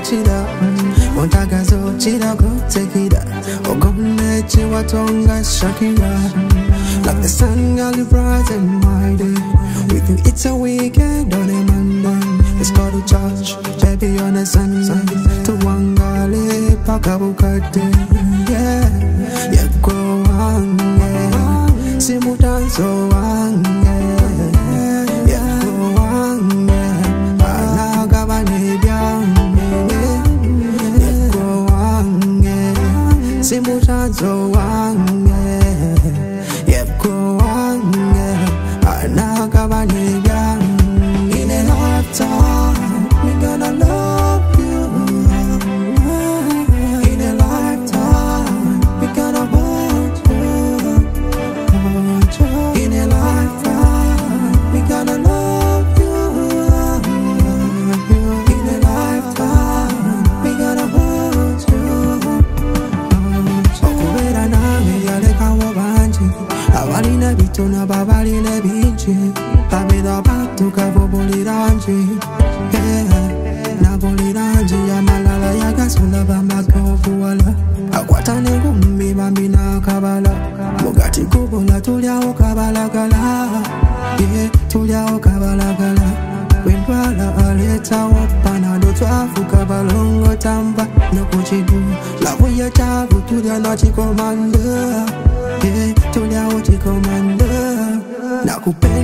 chida Ontagazo chida go take it Ogomne chiwatonga Shakira Like the sun girl you bright and mighty With you it's a weekend on a Monday Let's go to church, baby on a Sunday To Wangale, Pakabukate Yeah, yeah go on, yeah Simu danso on, yeah go on, yeah Anagabane biang, yeah go on, yeah Simu danso on, yeah go on, yeah Anagabane biang In a lifetime, we gonna love you In a lifetime, we gonna hold you In a lifetime, we gonna love you In a lifetime, we gonna hold you Okubera nange yalekawo bangi Abalina bitona babalina bingi Babera batuka bobulirangi Nabulirangi yamalala yagasula bamakovuwala Akwatane ngumbi bambi nakabala Mugati kubola tulyawo kabalagala Tulyawo kabalagala Wendwala aletawo panado twafuka balongo tamba Nokuchidu labuya chabu tulya nachikomanda Tulyawo chikomanda Nakupe